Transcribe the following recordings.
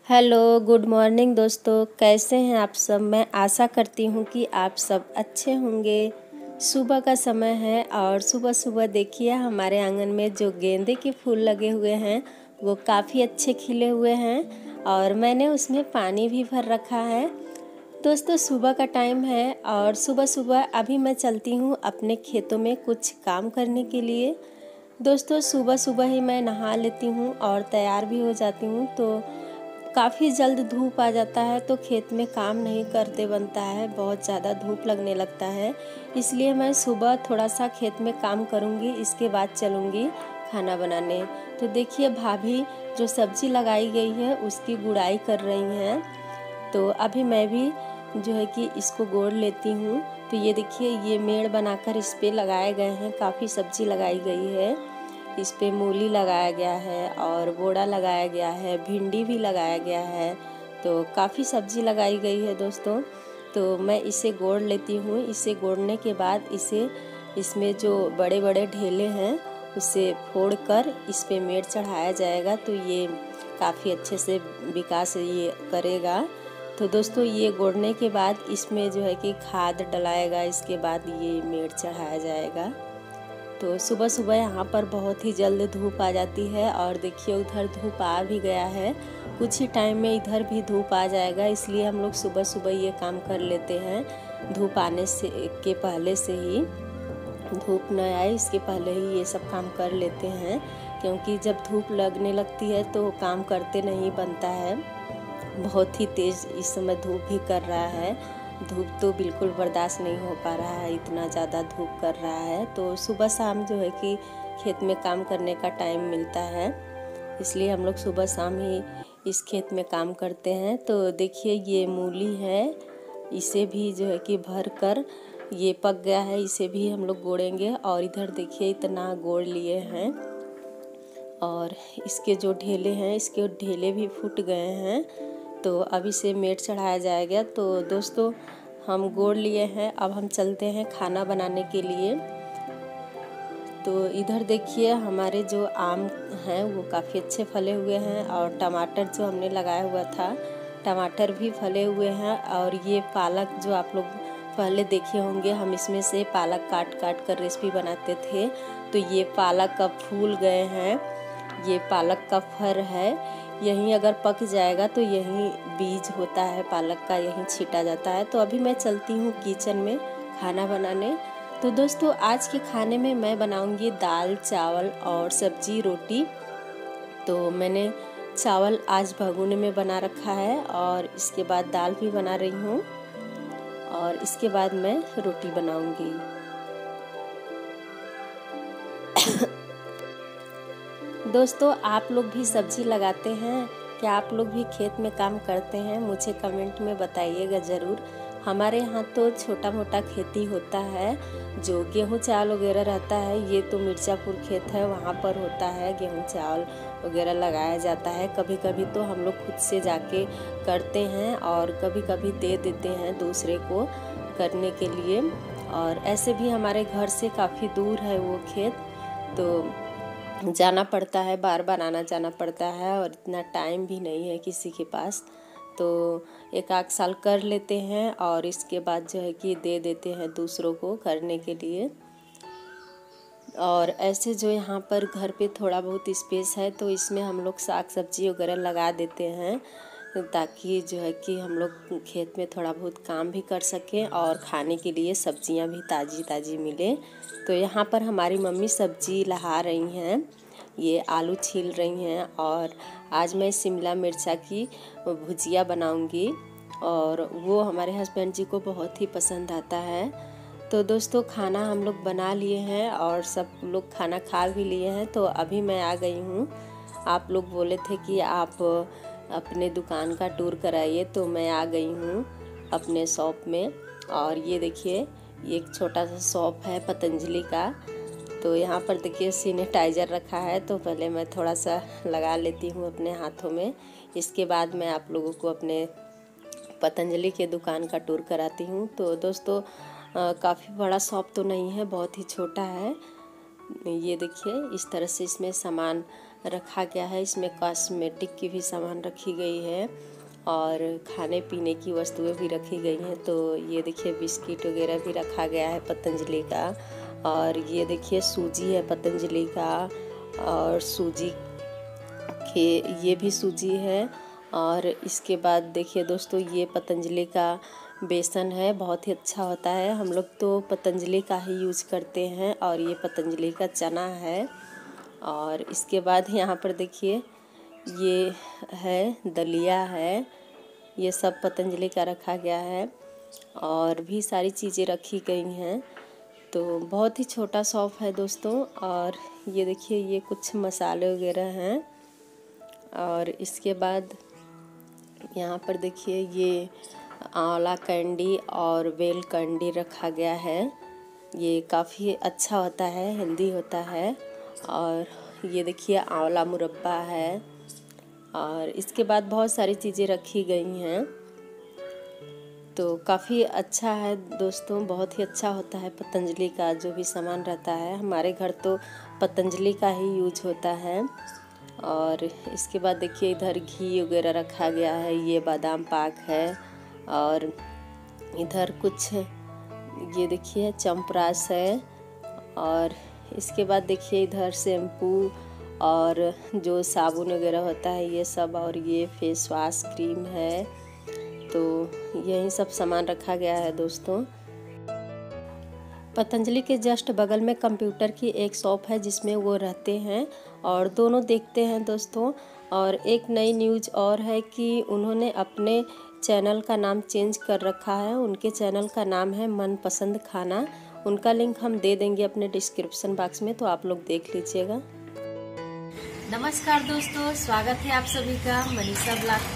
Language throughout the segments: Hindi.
हेलो, गुड मॉर्निंग दोस्तों। कैसे हैं आप सब। मैं आशा करती हूँ कि आप सब अच्छे होंगे। सुबह का समय है और सुबह सुबह देखिए हमारे आंगन में जो गेंदे के फूल लगे हुए हैं वो काफ़ी अच्छे खिले हुए हैं और मैंने उसमें पानी भी भर रखा है। दोस्तों सुबह का टाइम है और सुबह सुबह अभी मैं चलती हूँ अपने खेतों में कुछ काम करने के लिए। दोस्तों सुबह सुबह ही मैं नहा लेती हूँ और तैयार भी हो जाती हूँ, तो काफ़ी जल्द धूप आ जाता है तो खेत में काम नहीं करते बनता है, बहुत ज़्यादा धूप लगने लगता है। इसलिए मैं सुबह थोड़ा सा खेत में काम करूँगी, इसके बाद चलूँगी खाना बनाने। तो देखिए भाभी जो सब्ज़ी लगाई गई है उसकी गुड़ाई कर रही हैं, तो अभी मैं भी जो है कि इसको गोड़ लेती हूँ। तो ये देखिए ये मेड़ बनाकर इस पर लगाए गए हैं, काफ़ी सब्ज़ी लगाई गई है। इस पे मूली लगाया गया है और बोड़ा लगाया गया है, भिंडी भी लगाया गया है, तो काफ़ी सब्ज़ी लगाई गई है दोस्तों। तो मैं इसे गोड़ लेती हूँ। इसे गोड़ने के बाद इसमें जो बड़े बड़े ढेले हैं उसे फोड़कर इस पे मेड़ चढ़ाया जाएगा, तो ये काफ़ी अच्छे से विकास ये करेगा। तो दोस्तों ये गोड़ने के बाद इसमें जो है कि खाद डलाएगा, इसके बाद ये मेड़ चढ़ाया जाएगा। तो सुबह सुबह यहाँ पर बहुत ही जल्द धूप आ जाती है और देखिए उधर धूप आ भी गया है। कुछ ही टाइम में इधर भी धूप आ जाएगा, इसलिए हम लोग सुबह सुबह ये काम कर लेते हैं। धूप आने से के पहले से ही, धूप न आए इसके पहले ही ये सब काम कर लेते हैं, क्योंकि जब धूप लगने लगती है तो काम करते नहीं बनता है। बहुत ही तेज़ इस समय धूप भी कर रहा है। धूप तो बिल्कुल बर्दाश्त नहीं हो पा रहा है, इतना ज़्यादा धूप कर रहा है। तो सुबह शाम जो है कि खेत में काम करने का टाइम मिलता है, इसलिए हम लोग सुबह शाम ही इस खेत में काम करते हैं। तो देखिए ये मूली है, इसे भी जो है कि भर कर ये पक गया है, इसे भी हम लोग गोड़ेंगे। और इधर देखिए इतना गोड़ लिए हैं और इसके जो ढेले हैं इसके ढेले भी फूट गए हैं, तो अब इसे मेड़ चढ़ाया जाएगा। तो दोस्तों हम गोड़ लिए हैं, अब हम चलते हैं खाना बनाने के लिए। तो इधर देखिए हमारे जो आम हैं वो काफ़ी अच्छे फले हुए हैं और टमाटर जो हमने लगाया हुआ था टमाटर भी फले हुए हैं। और ये पालक जो आप लोग पहले देखे होंगे, हम इसमें से पालक काट काट कर रेसिपी बनाते थे, तो ये पालक अब फूल गए हैं। ये पालक का फर है, यहीं अगर पक जाएगा तो यहीं बीज होता है पालक का, यहीं छीटा जाता है। तो अभी मैं चलती हूँ किचन में खाना बनाने। तो दोस्तों आज के खाने में मैं बनाऊंगी दाल चावल और सब्जी रोटी। तो मैंने चावल आज भगोने में बना रखा है और इसके बाद दाल भी बना रही हूँ और इसके बाद मैं रोटी बनाऊंगी। दोस्तों आप लोग भी सब्जी लगाते हैं क्या? आप लोग भी खेत में काम करते हैं? मुझे कमेंट में बताइएगा ज़रूर। हमारे यहाँ तो छोटा मोटा खेती होता है, जो गेहूँ चावल वगैरह रहता है, ये तो मिर्ज़ापुर खेत है, वहाँ पर होता है गेहूँ चावल वगैरह लगाया जाता है। कभी कभी तो हम लोग खुद से जाके करते हैं और कभी कभी दे देते हैं दूसरे को करने के लिए। और ऐसे भी हमारे घर से काफ़ी दूर है वो खेत, तो जाना पड़ता है, बार बार आना जाना पड़ता है और इतना टाइम भी नहीं है किसी के पास। तो एक आध साल कर लेते हैं और इसके बाद जो है कि दे देते हैं दूसरों को करने के लिए। और ऐसे जो यहाँ पर घर पे थोड़ा बहुत स्पेस है तो इसमें हम लोग साग सब्जी वगैरह लगा देते हैं, ताकि जो है कि हम लोग खेत में थोड़ा बहुत काम भी कर सकें और खाने के लिए सब्जियां भी ताज़ी ताज़ी मिले। तो यहाँ पर हमारी मम्मी सब्जी लहा रही हैं, ये आलू छील रही हैं और आज मैं शिमला मिर्चा की भुजिया बनाऊंगी और वो हमारे हस्बैंड जी को बहुत ही पसंद आता है। तो दोस्तों खाना हम लोग बना लिए हैं और सब लोग खाना खा भी लिए हैं, तो अभी मैं आ गई हूँ। आप लोग बोले थे कि आप अपने दुकान का टूर कराइए, तो मैं आ गई हूँ अपने शॉप में। और ये देखिए ये एक छोटा सा शॉप है पतंजलि का। तो यहाँ पर देखिए सैनिटाइज़र रखा है, तो पहले मैं थोड़ा सा लगा लेती हूँ अपने हाथों में, इसके बाद मैं आप लोगों को अपने पतंजलि के दुकान का टूर कराती हूँ। तो दोस्तों काफ़ी बड़ा शॉप तो नहीं है, बहुत ही छोटा है। ये देखिए इस तरह से इसमें सामान रखा गया है। इसमें कॉस्मेटिक की भी सामान रखी गई है और खाने पीने की वस्तुएं भी रखी गई हैं। तो ये देखिए बिस्किट वगैरह भी रखा गया है पतंजलि का। और ये देखिए सूजी है पतंजलि का, और सूजी के ये भी सूजी है। और इसके बाद देखिए दोस्तों ये पतंजलि का बेसन है, बहुत ही अच्छा होता है। हम लोग तो पतंजलि का ही यूज करते हैं। और ये पतंजलि का चना है। और इसके बाद यहाँ पर देखिए ये है दलिया है, ये सब पतंजलि का रखा गया है। और भी सारी चीज़ें रखी गई हैं। तो बहुत ही छोटा शॉप है दोस्तों। और ये देखिए ये कुछ मसाले वगैरह हैं। और इसके बाद यहाँ पर देखिए ये आंवला कैंडी और बेल कैंडी रखा गया है। ये काफ़ी अच्छा होता है, हेल्दी होता है। और ये देखिए आंवला मुरब्बा है। और इसके बाद बहुत सारी चीज़ें रखी गई हैं। तो काफ़ी अच्छा है दोस्तों, बहुत ही अच्छा होता है पतंजलि का जो भी सामान रहता है। हमारे घर तो पतंजलि का ही यूज होता है। और इसके बाद देखिए इधर घी वगैरह रखा गया है, ये बादाम पाक है। और इधर कुछ ये देखिए चम्परास है। और इसके बाद देखिए इधर शैम्पू और जो साबुन वगैरह होता है ये सब, और ये फेस वॉश क्रीम है। तो यही सब सामान रखा गया है दोस्तों। पतंजलि के जस्ट बगल में कंप्यूटर की एक शॉप है जिसमें वो रहते हैं और दोनों देखते हैं दोस्तों। और एक नई न्यूज़ और है कि उन्होंने अपने चैनल का नाम चेंज कर रखा है। उनके चैनल का नाम है मनपसंद खाना। उनका लिंक हम दे देंगे अपने डिस्क्रिप्शन बॉक्स में, तो आप लोग देख लीजिएगा। नमस्कार दोस्तों, स्वागत है आप सभी का मनीषा ब्लॉग।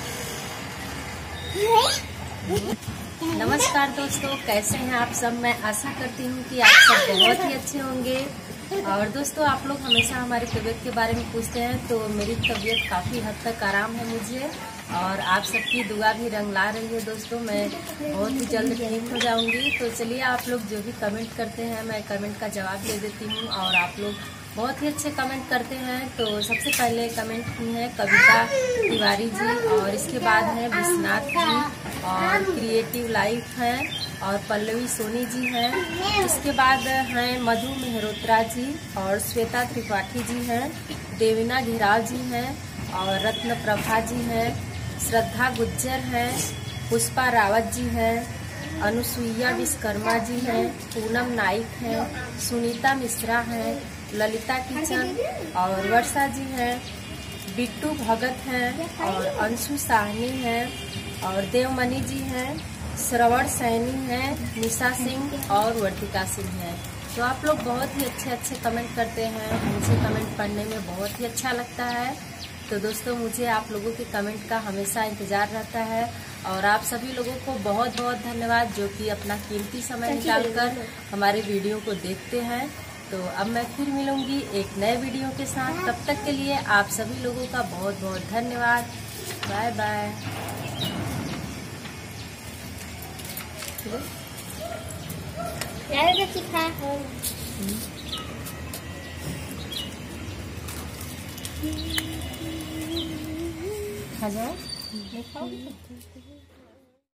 नमस्कार दोस्तों, कैसे हैं आप सब। मैं आशा करती हूँ कि आप सब बहुत ही अच्छे होंगे। और दोस्तों आप लोग हमेशा हमारी तबीयत के बारे में पूछते हैं, तो मेरी तबीयत काफ़ी हद तक आराम है मुझे, और आप सबकी दुआ भी रंग ला रही है दोस्तों। मैं बहुत ही जल्द ठीक हो जाऊंगी। तो चलिए आप लोग जो भी कमेंट करते हैं मैं कमेंट का जवाब दे देती हूँ। और आप लोग बहुत ही अच्छे कमेंट करते हैं। तो सबसे पहले कमेंट की है कविता तिवारी जी, और इसके बाद है विश्वनाथ जी, और क्रिएटिव लाइफ है, और पल्लवी सोनी जी हैं। इसके बाद हैं मधु मेहरोत्रा जी, और श्वेता त्रिपाठी जी हैं, देवीना घेराव जी हैं, और रत्न प्रभा जी हैं, श्रद्धा गुज्जर हैं, पुष्पा रावत जी हैं, अनुसुईया विश्वकर्मा जी हैं, पूनम नाइक हैं, सुनीता मिश्रा हैं, ललिता किचन और वर्षा जी हैं, बिट्टू भगत हैं, और अंशु साहनी हैं, और देवमणि जी हैं, श्रवण सैनी हैं, निशा सिंह और वर्तिका सिंह हैं। तो आप लोग बहुत ही अच्छे अच्छे कमेंट करते हैं, मुझे कमेंट पढ़ने में बहुत ही अच्छा लगता है। तो दोस्तों मुझे आप लोगों के कमेंट का हमेशा इंतजार रहता है। और आप सभी लोगों को बहुत बहुत धन्यवाद जो कि अपना कीमती समय निकालकर हमारे वीडियो को देखते हैं। तो अब मैं फिर मिलूंगी एक नए वीडियो के साथ। तब तक के लिए आप सभी लोगों का बहुत बहुत धन्यवाद। Bye bye. खा जाओ, नहीं खाओगे?